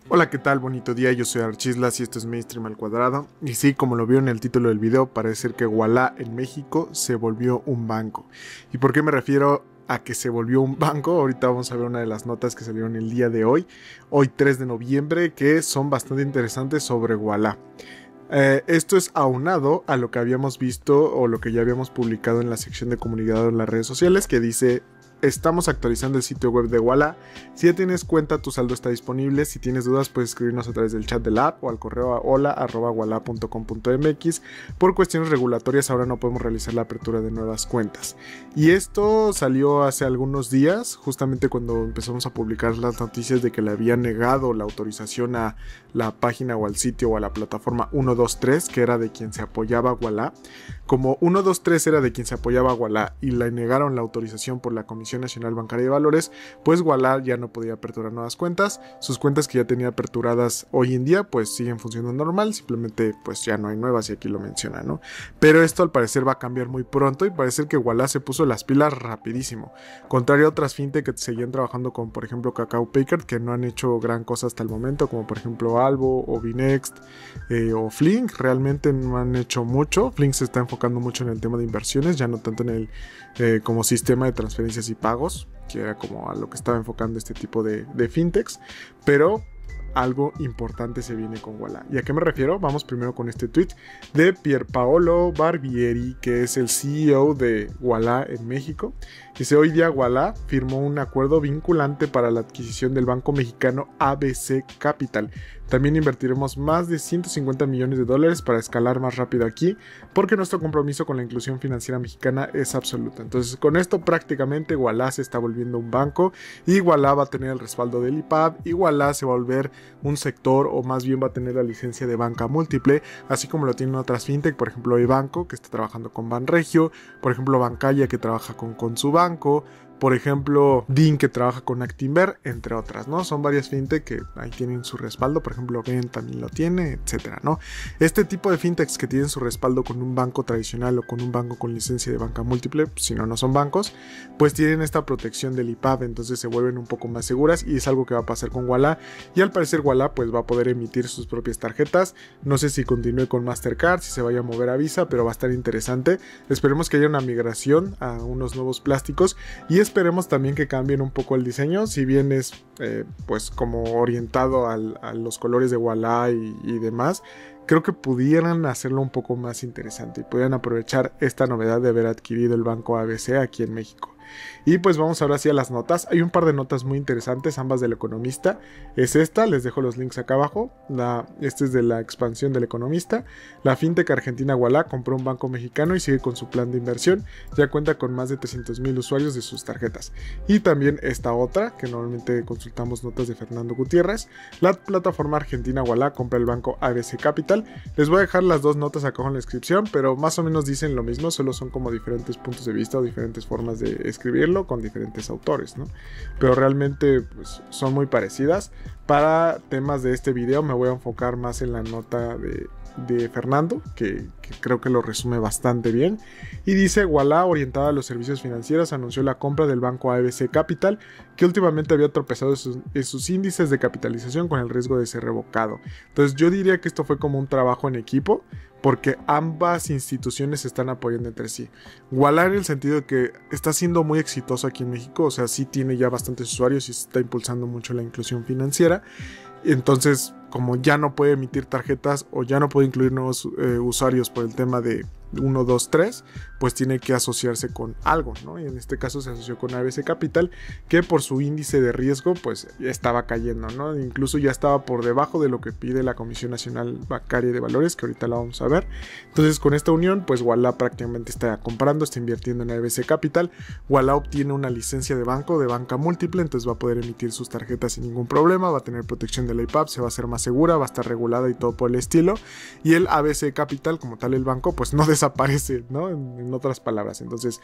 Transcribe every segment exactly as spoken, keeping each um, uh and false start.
Hola, ¿qué tal? Bonito día, yo soy Archislas y esto es Mainstream al Cuadrado. Y sí, como lo vio en el título del video, parece ser que Ualá en México se volvió un banco. ¿Y por qué me refiero a que se volvió un banco? Ahorita vamos a ver una de las notas que salieron el día de hoy, hoy tres de noviembre, que son bastante interesantes sobre Ualá. Eh, esto es aunado a lo que habíamos visto o lo que ya habíamos publicado en la sección de comunidad en las redes sociales, que dice: estamos actualizando el sitio web de Ualá. Si ya tienes cuenta, tu saldo está disponible. Si tienes dudas, puedes escribirnos a través del chat de la app o al correo a hola arroba ualá punto com punto mx. Por cuestiones regulatorias ahora no podemos realizar la apertura de nuevas cuentas. Y esto salió hace algunos días, justamente cuando empezamos a publicar las noticias de que le habían negado la autorización a la página o al sitio o a la plataforma ciento veintitrés, que era de quien se apoyaba Ualá. Como ciento veintitrés era de quien se apoyaba Ualá y le negaron la autorización por la Comisión Nacional Bancaria de Valores, pues Ualá ya no podía aperturar nuevas cuentas. Sus cuentas que ya tenía aperturadas hoy en día pues siguen funcionando normal, simplemente pues ya no hay nuevas y aquí lo menciona, ¿no? Pero esto al parecer va a cambiar muy pronto y parece que Ualá se puso las pilas rapidísimo, contrario a otras fintech que seguían trabajando con, por ejemplo, KakaoPay, que no han hecho gran cosa hasta el momento, como por ejemplo Albo o Binext eh, o Flink. Realmente no han hecho mucho. Flink se está enfocando mucho en el tema de inversiones, ya no tanto en el eh, como sistema de transferencias y pagos, que era como a lo que estaba enfocando este tipo de, de fintechs, pero algo importante se viene con Ualá. ¿Y a qué me refiero? Vamos primero con este tweet de Pierpaolo Barbieri, que es el C E O de Ualá en México. Dice: hoy día Ualá firmó un acuerdo vinculante para la adquisición del banco mexicano A B C Capital. También invertiremos más de ciento cincuenta millones de dólares para escalar más rápido aquí, porque nuestro compromiso con la inclusión financiera mexicana es absoluto. Entonces, con esto prácticamente Ualá se está volviendo un banco y Ualá va a tener el respaldo del I P A B y Ualá se va a volver un sector, o más bien va a tener la licencia de banca múltiple, así como lo tienen otras fintech, por ejemplo eBanco, que está trabajando con Banregio, por ejemplo Bancaya, que trabaja con, con su banco, por ejemplo Din, que trabaja con Actinver, entre otras, ¿no? Son varias fintech que ahí tienen su respaldo, por ejemplo Ben también lo tiene, etcétera, ¿no? Este tipo de fintechs que tienen su respaldo con un banco tradicional o con un banco con licencia de banca múltiple, si no, no son bancos, pues tienen esta protección del I P A B, entonces se vuelven un poco más seguras y es algo que va a pasar con Ualá. Y al parecer Ualá pues va a poder emitir sus propias tarjetas. No sé si continúe con Mastercard, si se vaya a mover a Visa, pero va a estar interesante. Esperemos que haya una migración a unos nuevos plásticos y esperemos también que cambien un poco el diseño, si bien es eh, pues como orientado al, a los colores de Ualá y, y demás. Creo que pudieran hacerlo un poco más interesante y pudieran aprovechar esta novedad de haber adquirido el banco A B C aquí en México. Y pues vamos ahora sí a las notas. Hay un par de notas muy interesantes, ambas del Economista. Es esta, les dejo los links acá abajo. La, este es de la expansión del Economista. La fintech argentina Ualá compró un banco mexicano y sigue con su plan de inversión. Ya cuenta con más de trescientos mil usuarios de sus tarjetas. Y también esta otra, que normalmente consultamos notas de Fernando Gutiérrez. La plataforma argentina Ualá compra el banco A B C Capital. Les voy a dejar las dos notas acá en la descripción, pero más o menos dicen lo mismo, solo son como diferentes puntos de vista o diferentes formas de escribirlo con diferentes autores, ¿no? Pero realmente pues, son muy parecidas. Para temas de este video me voy a enfocar más en la nota de, de Fernando, que, que creo que lo resume bastante bien. Y dice: Ualá, orientada a los servicios financieros, anunció la compra del banco A B C Capital, que últimamente había tropezado en sus, en sus índices de capitalización con el riesgo de ser revocado. Entonces yo diría que esto fue como un trabajo en equipo, porque ambas instituciones se están apoyando entre sí. Ualá en el sentido de que está siendo muy exitoso aquí en México, o sea, sí tiene ya bastantes usuarios y se está impulsando mucho la inclusión financiera. Entonces, como ya no puede emitir tarjetas o ya no puede incluir nuevos eh, usuarios por el tema de uno, dos, tres, pues tiene que asociarse con algo, ¿no? Y en este caso se asoció con A B C Capital, que por su índice de riesgo pues estaba cayendo, ¿no? Incluso ya estaba por debajo de lo que pide la Comisión Nacional Bancaria de Valores, que ahorita la vamos a ver. Entonces, con esta unión pues Ualá prácticamente está comprando, está invirtiendo en A B C Capital. Ualá obtiene una licencia de banco, de banca múltiple, entonces va a poder emitir sus tarjetas sin ningún problema, va a tener protección del I P A B, se va a hacer más segura, va a estar regulada y todo por el estilo. Y el A B C Capital, como tal el banco, pues no desaparece, ¿no? En, en otras palabras. Entonces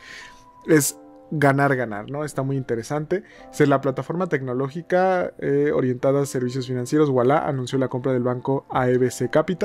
es ganar, ganar, ¿no? Está muy interesante. Es la plataforma tecnológica eh, orientada a servicios financieros. Ualá anunció la compra del banco A B C Capital,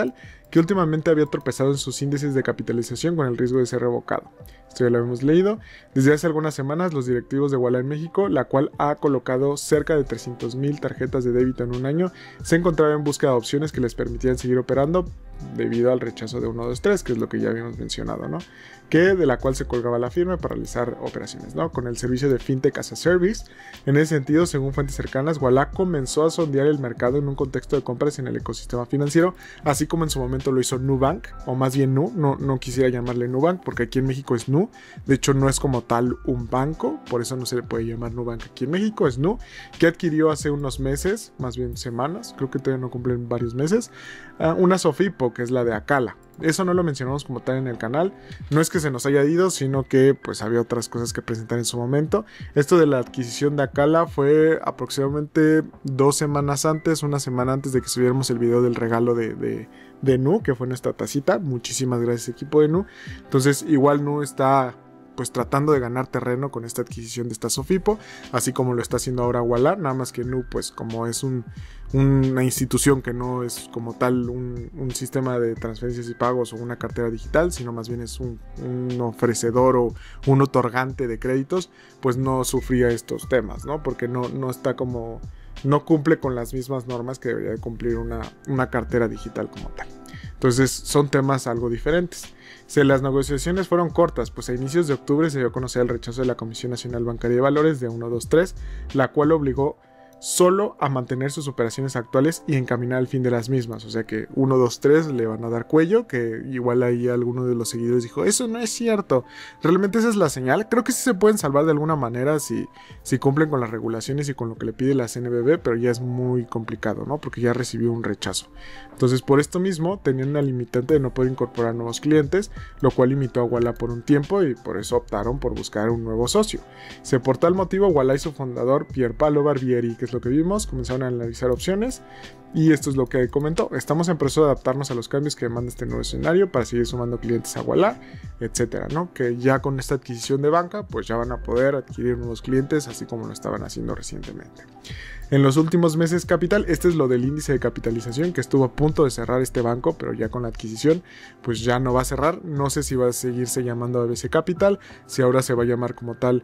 que últimamente había tropezado en sus índices de capitalización con el riesgo de ser revocado. Esto ya lo hemos leído. Desde hace algunas semanas, los directivos de Ualá en México, la cual ha colocado cerca de trescientas mil tarjetas de débito en un año, se encontraba en busca de opciones que les permitieran seguir operando debido al rechazo de uno dos tres, que es lo que ya habíamos mencionado, ¿no? Que de la cual se colgaba la firma para realizar operaciones, ¿no? Con el servicio de Fintech as a Service. En ese sentido, según fuentes cercanas, Ualá comenzó a sondear el mercado en un contexto de compras en el ecosistema financiero, así como en su momento lo hizo Nubank, o más bien Nu, no, no quisiera llamarle Nubank, porque aquí en México es Nu, de hecho no es como tal un banco, por eso no se le puede llamar Nubank aquí en México, es Nu, que adquirió hace unos meses, más bien semanas, creo que todavía no cumplen varios meses, uh, una Sofipo, que es la de Acala. Eso no lo mencionamos como tal en el canal, no es que se nos haya ido, sino que pues había otras cosas que presentar en su momento. Esto de la adquisición de Acala fue aproximadamente dos semanas antes, una semana antes de que subiéramos el video del regalo de, de, de Nu, que fue nuestra tacita. Muchísimas gracias, equipo de Nu. Entonces igual Nu está pues tratando de ganar terreno con esta adquisición de esta Sofipo, así como lo está haciendo ahora Ualá, nada más que Nu pues como es un, una institución que no es como tal un, un sistema de transferencias y pagos o una cartera digital, sino más bien es un, un ofrecedor o un otorgante de créditos, pues no sufría estos temas, ¿no? Porque no, no está como, no cumple con las mismas normas que debería de cumplir una, una cartera digital como tal. Entonces son temas algo diferentes. Si las negociaciones fueron cortas, pues a inicios de octubre se dio a conocer el rechazo de la Comisión Nacional Bancaria de Valores de uno dos tres, la cual obligó solo a mantener sus operaciones actuales y encaminar al fin de las mismas. O sea que uno dos tres le van a dar cuello, que igual ahí alguno de los seguidores dijo, eso no es cierto, realmente esa es la señal. Creo que sí se pueden salvar de alguna manera si, si cumplen con las regulaciones y con lo que le pide la C N B B, pero ya es muy complicado, ¿no? Porque ya recibió un rechazo. Entonces por esto mismo tenían una limitante de no poder incorporar nuevos clientes, lo cual limitó a Ualá por un tiempo y por eso optaron por buscar un nuevo socio. Se por tal motivo Ualá y su fundador Pier Paolo Barbieri, que es lo que vimos, comenzaron a analizar opciones y esto es lo que comentó: estamos en proceso de adaptarnos a los cambios que demanda este nuevo escenario para seguir sumando clientes a Ualá, etcétera, ¿no? Que ya con esta adquisición de banca pues ya van a poder adquirir nuevos clientes así como lo estaban haciendo recientemente. En los últimos meses Capital, este es lo del índice de capitalización que estuvo a punto de cerrar este banco, pero ya con la adquisición pues ya no va a cerrar. No sé si va a seguirse llamando A B C Capital, si ahora se va a llamar como tal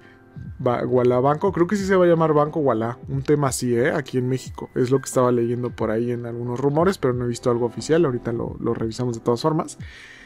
Ualá Banco, creo que sí se va a llamar Banco Ualá, un tema así, ¿eh? Aquí en México, es lo que estaba leyendo por ahí en algunos rumores, pero no he visto algo oficial, ahorita lo, lo revisamos de todas formas.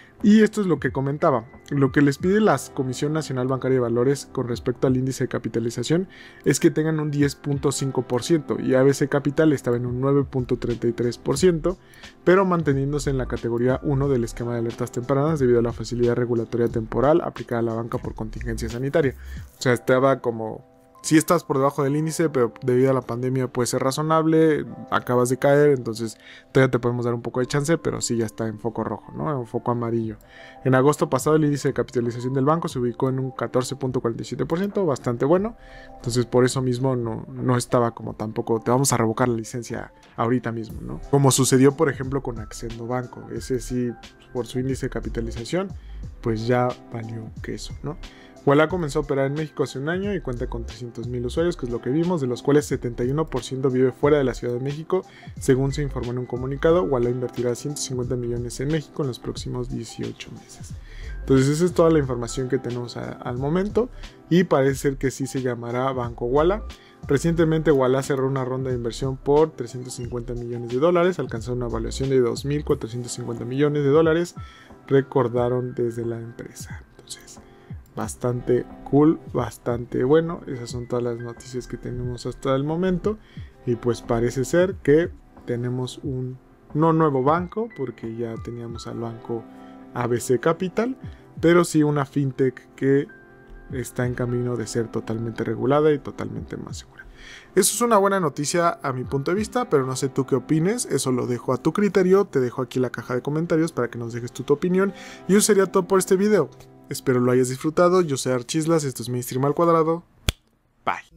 Y esto es lo que comentaba, lo que les pide la Comisión Nacional Bancaria de Valores con respecto al índice de capitalización es que tengan un diez punto cinco por ciento y A B C Capital estaba en un nueve punto treinta y tres por ciento, pero manteniéndose en la categoría uno del esquema de alertas tempranas debido a la facilidad regulatoria temporal aplicada a la banca por contingencia sanitaria. O sea, estaba como... Si sí estás por debajo del índice, pero debido a la pandemia puede ser razonable, acabas de caer, entonces todavía te podemos dar un poco de chance, pero sí ya está en foco rojo, ¿no? En foco amarillo. En agosto pasado el índice de capitalización del banco se ubicó en un catorce punto cuarenta y siete por ciento, bastante bueno, entonces por eso mismo no, no estaba como tampoco, te vamos a revocar la licencia ahorita mismo, ¿no? Como sucedió por ejemplo con Accendo Banco, ese sí, por su índice de capitalización, pues ya valió queso, ¿no? Ualá comenzó a operar en México hace un año y cuenta con trescientos mil usuarios, que es lo que vimos, de los cuales setenta y uno por ciento vive fuera de la Ciudad de México. Según se informó en un comunicado, Ualá invertirá ciento cincuenta millones en México en los próximos dieciocho meses. Entonces esa es toda la información que tenemos a, al momento y parece ser que sí se llamará Banco Ualá. Recientemente Ualá cerró una ronda de inversión por trescientos cincuenta millones de dólares, alcanzó una evaluación de dos mil cuatrocientos cincuenta millones de dólares, recordaron desde la empresa. Entonces, bastante cool, bastante bueno. Esas son todas las noticias que tenemos hasta el momento. Y pues parece ser que tenemos un no nuevo banco, porque ya teníamos al banco A B C Capital, pero sí una fintech que está en camino de ser totalmente regulada y totalmente más segura. Eso es una buena noticia a mi punto de vista, pero no sé tú qué opines, eso lo dejo a tu criterio, te dejo aquí la caja de comentarios para que nos dejes tu, tu opinión, y eso sería todo por este video. Espero lo hayas disfrutado, yo soy Archislas, esto es Mainstream al Cuadrado, bye.